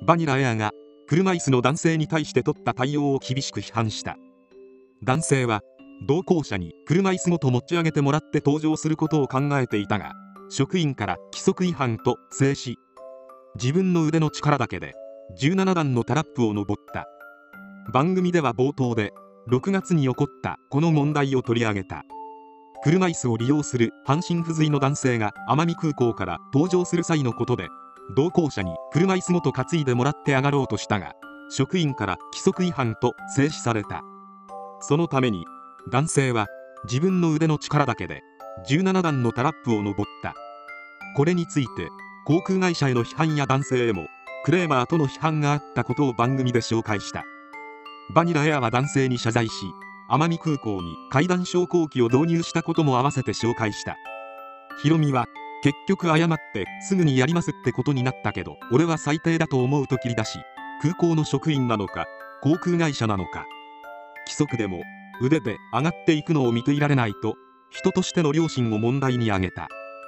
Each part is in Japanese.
バニラエアが車椅子の男性に対して取った対応を厳しく批判した。男性は同行者に車椅子ごと持ち上げてもらって登場することを考えていたが、職員から規則違反と制止、自分の腕の力だけで17段のタラップを登った。番組では冒頭で6月に起こったこの問題を取り上げた。車椅子を利用する半身不随の男性が奄美空港から登場する際のことで、同行者に車椅子ごと担いでもらって上がろうとしたが、職員から規則違反と制止された。そのために男性は自分の腕の力だけで17段のタラップを登った。これについて航空会社への批判や男性へもクレーマーとの批判があったことを番組で紹介した。バニラエアは男性に謝罪し、奄美空港に階段昇降機を導入したことも合わせて紹介した。ヒロミは結局謝ってすぐにやりますってことになったけど、俺は最低だと思うと切り出し、空港の職員なのか航空会社なのか、規則でも腕で上がっていくのを見ていられないと人としての良心を問題に挙げた。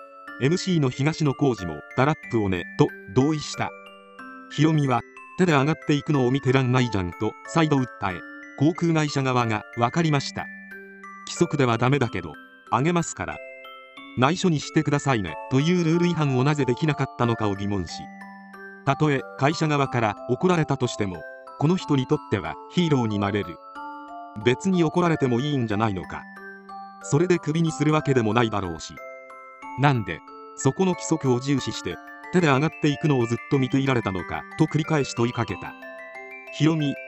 MC の東野幸治もタラップをねと同意した。ヒロミは手で上がっていくのを見てらんないじゃんと再度訴え、航空会社側が分かりました、規則ではダメだけど上げますから内緒にしてくださいねというルール違反をなぜできなかったのかを疑問し、たとえ会社側から怒られたとしてもこの人にとってはヒーローになれる、別に怒られてもいいんじゃないのか、それでクビにするわけでもないだろうし、なんでそこの規則を重視して手で上がっていくのをずっと見ていられたのかと繰り返し問いかけた。ヒロミ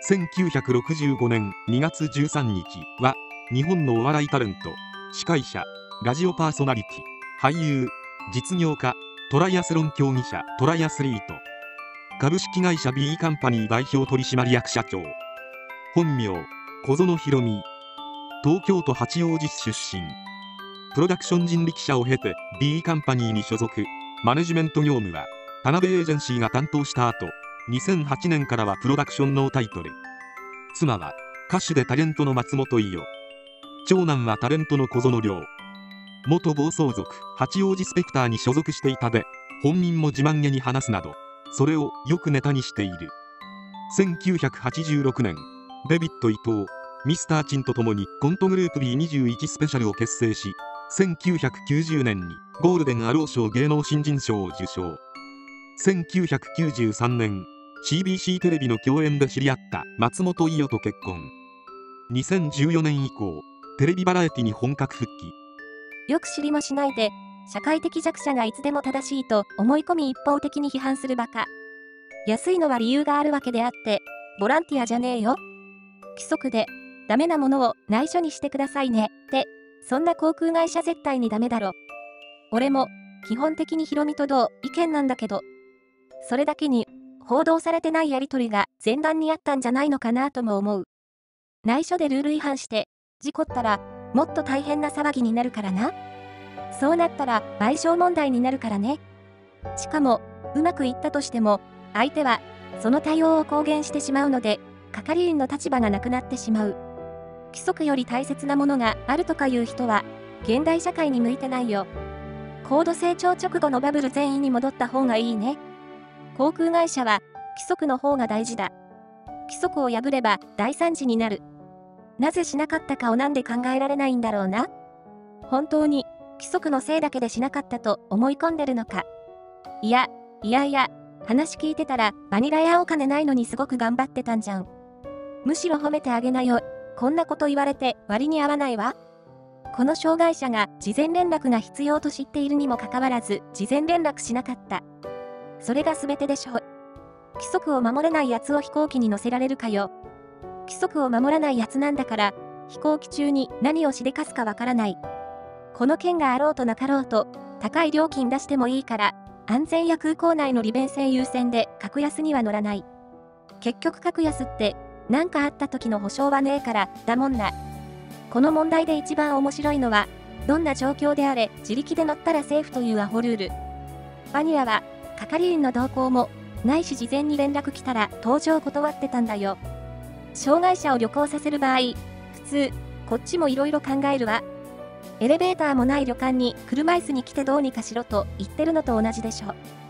1965年2月13日は日本のお笑いタレント、司会者、ラジオパーソナリティ、俳優、実業家、トライアスロン競技者トライアスリート、株式会社 B カンパニー代表取締役社長、本名小園ひろみ、東京都八王子市出身、プロダクション人力車を経て B カンパニーに所属、マネジメント業務は田辺エージェンシーが担当した後、2008年からはプロダクションのタイトル。妻は歌手でタレントの松本伊代、長男はタレントの小園亮、元暴走族八王子スペクターに所属していたで、本人も自慢げに話すなどそれをよくネタにしている。1986年デビッド伊藤、ミスターチンと共にコントグループ B21 スペシャルを結成し、1990年にゴールデンアロー賞芸能新人賞を受賞。1993年 CBC テレビの共演で知り合った松本伊代と結婚。2014年以降テレビバラエティに本格復帰。 よく知りもしないで社会的弱者がいつでも正しいと思い込み一方的に批判するバカ。安いのは理由があるわけであってボランティアじゃねえよ。規則でダメなものを内緒にしてくださいねって、そんな航空会社絶対にダメだろ。俺も基本的にヒロミと同意見なんだけど、それだけに報道されてないやり取りが前段にあったんじゃないのかなとも思う。内緒でルール違反して事故ったらもっと大変な騒ぎになるからな。そうなったら賠償問題になるからね。しかもうまくいったとしても相手はその対応を公言してしまうので係員の立場がなくなってしまう。規則より大切なものがあるとかいう人は現代社会に向いてないよ。高度成長直後のバブル前位に戻った方がいいね。航空会社は規則の方が大事だ。規則を破れば大惨事になる。なぜしなかったかをなんで考えられないんだろうな。本当に規則のせいだけでしなかったと思い込んでるのか。いや、話聞いてたらバニラやお金ないのにすごく頑張ってたんじゃん。むしろ褒めてあげなよ。こんなこと言われて割に合わないわ。この障害者が事前連絡が必要と知っているにもかかわらず事前連絡しなかった。それが全てでしょ。規則を守れないやつを飛行機に乗せられるかよ。規則を守らないやつなんだから飛行機中に何をしでかすかわからない。この件があろうとなかろうと高い料金出してもいいから安全や空港内の利便性優先で格安には乗らない。結局格安って何かあった時の保証はねえからだもんな。この問題で一番面白いのはどんな状況であれ自力で乗ったらセーフというアホルール。バニラは係員の動向もないし事前に連絡来たら搭乗断ってたんだよ。障害者を旅行させる場合普通こっちもいろいろ考えるわ。エレベーターもない旅館に車椅子に来てどうにかしろと言ってるのと同じでしょ。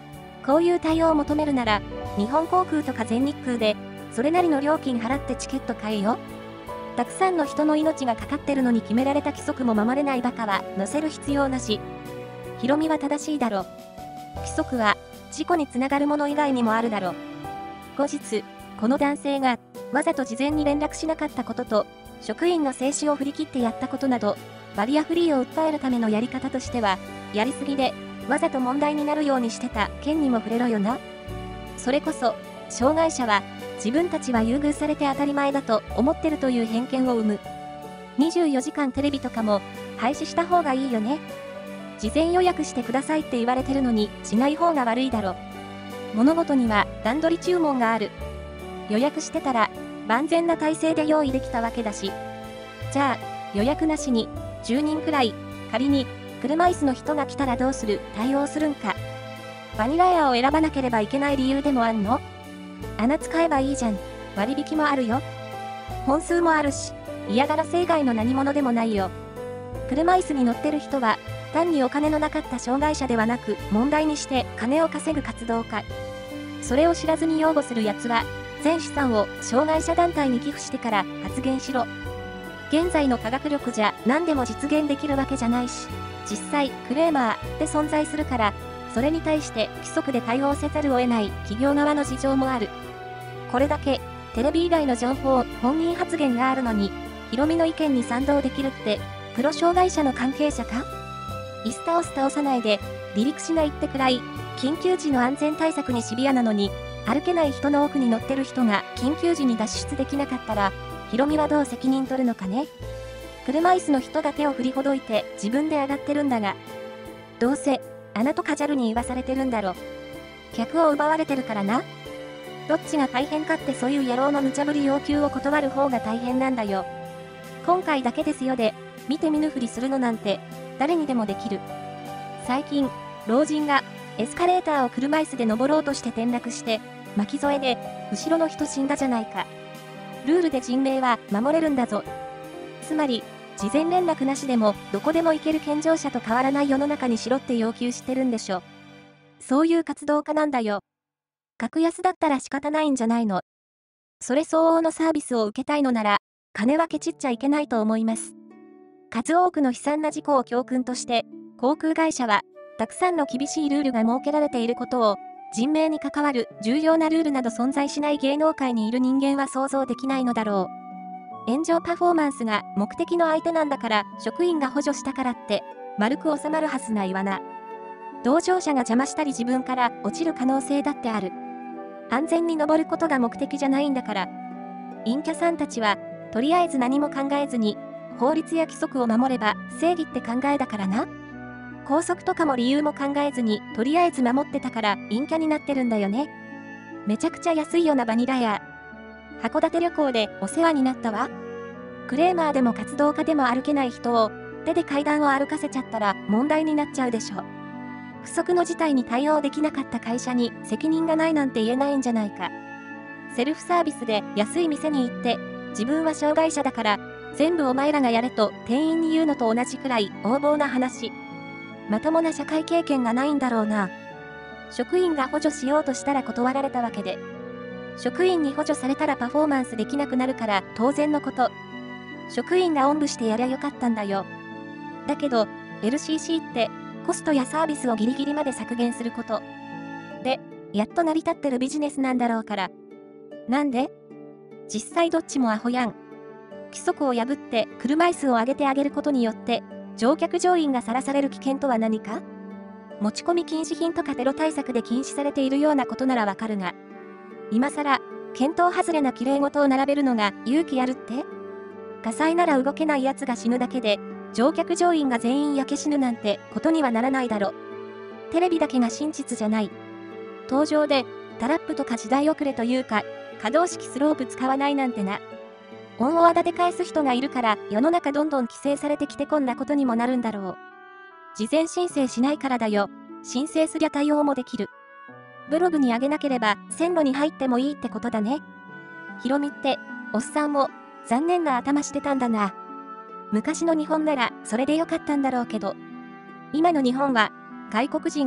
こういう対応を求めるなら、日本航空とか全日空で、それなりの料金払ってチケット買えよ。たくさんの人の命がかかってるのに決められた規則も守れないバカは乗せる必要なし。ヒロミは正しいだろ。規則は、事故につながるもの以外にもあるだろ。後日、この男性が、わざと事前に連絡しなかったことと、職員の制止を振り切ってやったことなど、バリアフリーを訴えるためのやり方としては、やりすぎで、わざと問題になるようにしてた件にも触れろよな。それこそ、障害者は、自分たちは優遇されて当たり前だと思ってるという偏見を生む。24時間テレビとかも、廃止した方がいいよね。事前予約してくださいって言われてるのに、しない方が悪いだろ。物事には段取り注文がある。予約してたら、万全な体制で用意できたわけだし。じゃあ、予約なしに、10人くらい、仮に、車椅子の人が来たらどうする、対応するんか。バニラエアを選ばなければいけない理由でもあんの？穴使えばいいじゃん。割引もあるよ。本数もあるし、嫌がらせ以外の何者でもないよ。車椅子に乗ってる人は、単にお金のなかった障害者ではなく、問題にして金を稼ぐ活動家。それを知らずに擁護する奴は、全資産を障害者団体に寄付してから発言しろ。現在の科学力じゃ何でも実現できるわけじゃないし、実際クレーマーって存在するから、それに対して規則で対応せざるを得ない企業側の事情もある。これだけテレビ以外の情報、本人発言があるのに、ヒロミの意見に賛同できるって、プロ障害者の関係者か？椅子倒さないで、離陸しないってくらい、緊急時の安全対策にシビアなのに、歩けない人の奥に乗ってる人が緊急時に脱出できなかったら、ヒロミはどう責任取るのかね。車椅子の人が手を振りほどいて自分で上がってるんだが、どうせ、穴とかジャルに言わされてるんだろ。客を奪われてるからな。どっちが大変かってそういう野郎の無茶ぶり要求を断る方が大変なんだよ。今回だけですよで、見て見ぬふりするのなんて、誰にでもできる。最近、老人がエスカレーターを車椅子で登ろうとして転落して、巻き添えで、後ろの人死んだじゃないか。ルールで人命は守れるんだぞ。つまり、事前連絡なしでもどこでも行ける健常者と変わらない世の中にしろって要求してるんでしょ。そういう活動家なんだよ。格安だったら仕方ないんじゃないの。それ相応のサービスを受けたいのなら、金はケチっちゃいけないと思います。数多くの悲惨な事故を教訓として、航空会社は、たくさんの厳しいルールが設けられていることを、人命に関わる重要なルールなど存在しない芸能界にいる人間は想像できないのだろう。炎上パフォーマンスが目的の相手なんだから、職員が補助したからって、丸く収まるはずないわな。同乗者が邪魔したり自分から落ちる可能性だってある。安全に登ることが目的じゃないんだから。陰キャさんたちは、とりあえず何も考えずに、法律や規則を守れば正義って考えだからな。校則とかも理由も考えずに、とりあえず守ってたから陰キャになってるんだよね。めちゃくちゃ安いよなバニラや。函館旅行でお世話になったわ。クレーマーでも活動家でも歩けない人を、手で階段を歩かせちゃったら問題になっちゃうでしょ。不測の事態に対応できなかった会社に責任がないなんて言えないんじゃないか。セルフサービスで安い店に行って、自分は障害者だから、全部お前らがやれと店員に言うのと同じくらい横暴な話。まともな社会経験がないんだろうな。職員が補助しようとしたら断られたわけで。職員に補助されたらパフォーマンスできなくなるから当然のこと。職員がおんぶしてやりゃよかったんだよ。だけど、LCC ってコストやサービスをギリギリまで削減すること。で、やっと成り立ってるビジネスなんだろうから。なんで？実際どっちもアホやん。規則を破って車椅子を上げてあげることによって、乗客乗員がさらされる危険とは何か？持ち込み禁止品とかテロ対策で禁止されているようなことならわかるが、今更、見当外れな綺麗事を並べるのが勇気あるって？火災なら動けない奴が死ぬだけで、乗客乗員が全員焼け死ぬなんてことにはならないだろ。テレビだけが真実じゃない。登場で、タラップとか時代遅れというか、可動式スロープ使わないなんてな。恩をあだで返す人がいるから世の中どんどん規制されてきてこんなことにもなるんだろう。事前申請しないからだよ。申請すりゃ対応もできる。ブログに上げなければ線路に入ってもいいってことだね。ヒロミって、おっさんも残念な頭してたんだな。昔の日本ならそれでよかったんだろうけど、今の日本は外国人も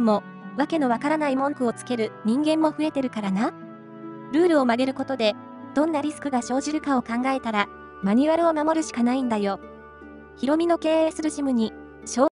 わけのわからない文句をつける人間も増えてるからな。ルールを曲げることで、どんなリスクが生じるかを考えたら、マニュアルを守るしかないんだよ。ヒロミの経営するジムに、